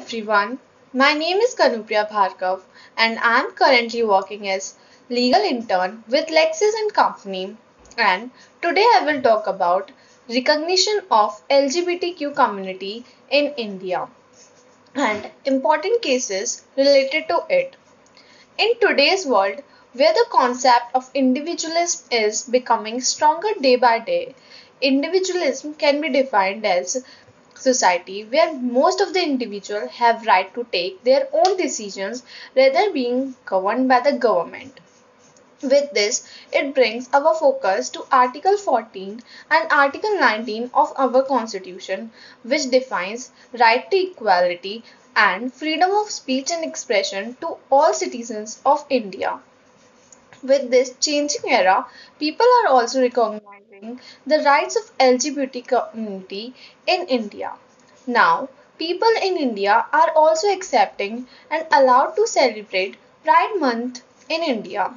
everyone, my name is Kanupriya Bhargava and I am currently working as legal intern with LEXIS and Company, and today I will talk about recognition of LGBTQ community in India and important cases related to it. In today's world, where the concept of individualism is becoming stronger day by day, individualism can be defined as society where most of the individuals have right to take their own decisions rather being governed by the government. With this, it brings our focus to Article 14 and Article 19 of our Constitution, which defines right to equality and freedom of speech and expression to all citizens of India. With this changing era, people are also recognizing the rights of LGBT community in India. Now, people in India are also accepting and allowed to celebrate Pride Month in India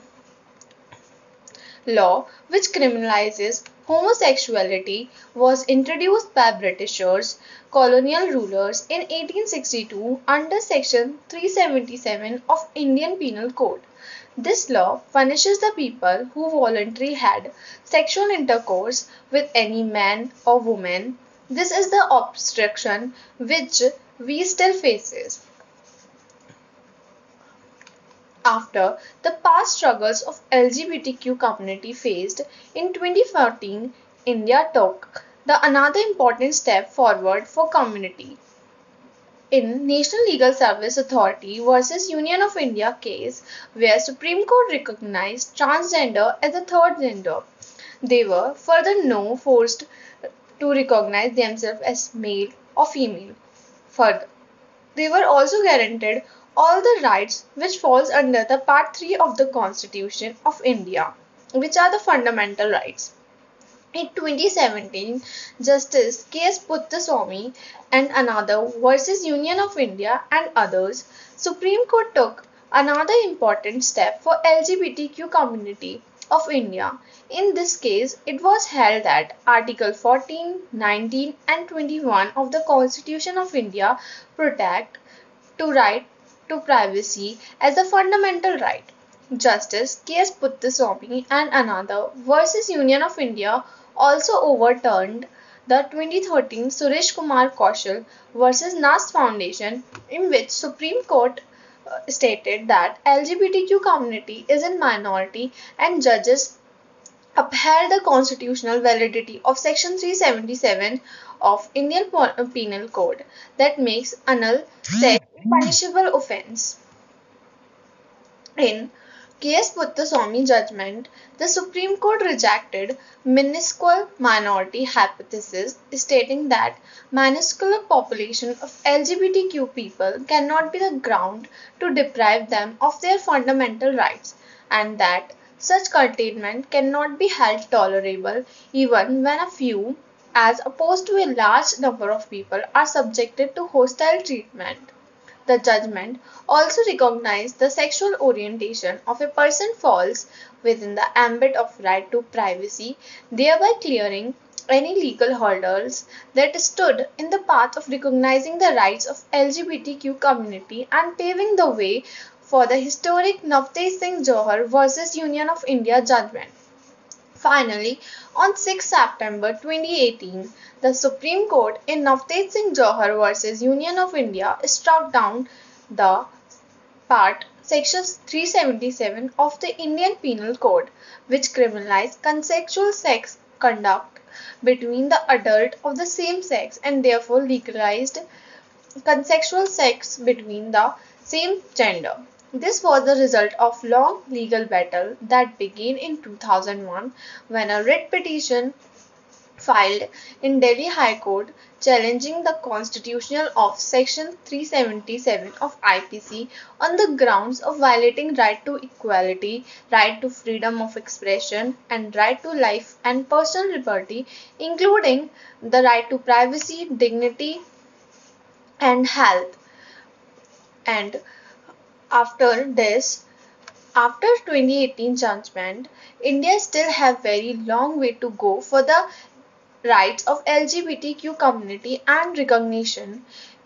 law which criminalizes homosexuality was introduced by Britishers, colonial rulers in 1862 under section 377 of Indian Penal Code. This law punishes the people who voluntarily had sexual intercourse with any man or woman. This is the obstruction which we still faces. After the past struggles of LGBTQ community faced in 2014, India took the another important step forward for community. In National Legal Service Authority versus Union of India case, where Supreme Court recognized transgender as a third gender, they were further no forced to recognize themselves as male or female. Further, they were also guaranteed all the rights which falls under the Part 3 of the Constitution of India, which are the fundamental rights. In 2017, Justice K.S. Puttaswamy and another versus Union of India and others, Supreme Court took another important step for LGBTQ community of India. In this case, it was held that Article 14, 19 and 21 of the Constitution of India protect to right to privacy as a fundamental right. Justice K.S. Puttaswamy and another versus Union of India also overturned the 2013 Suresh Kumar Kaushal versus Nast Foundation, in which Supreme Court stated that LGBTQ community is in minority and judges upheld the constitutional validity of Section 377 of Indian Penal Code that makes anal sex a punishable offence. In K.S. Puttaswamy judgment, the Supreme Court rejected minuscule minority hypothesis, stating that minuscule population of LGBTQ people cannot be the ground to deprive them of their fundamental rights, and that such containment cannot be held tolerable even when a few, as opposed to a large number of people, are subjected to hostile treatment. The judgment also recognized the sexual orientation of a person falls within the ambit of right to privacy, thereby clearing any legal hurdles that stood in the path of recognizing the rights of LGBTQ community and paving the way for the historic Navtej Singh Johar versus Union of India judgment. Finally, on 6 September 2018, the Supreme Court in Navtej Singh Johar versus Union of India struck down the Part Section 377 of the Indian Penal Code, which criminalized consensual sex conduct between the adult of the same sex and therefore legalized consensual sex between the same gender. This was the result of long legal battle that began in 2001 when a writ petition filed in Delhi High Court challenging the constitutional of Section 377 of IPC on the grounds of violating right to equality, right to freedom of expression, and right to life and personal liberty, including the right to privacy, dignity, and health. And after this, after 2018 judgment, India still have very long way to go for the rights of LGBTQ community and recognition.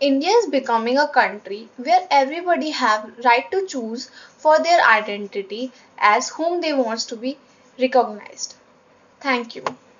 India is becoming a country where everybody have right to choose for their identity as whom they want to be recognized. Thank you.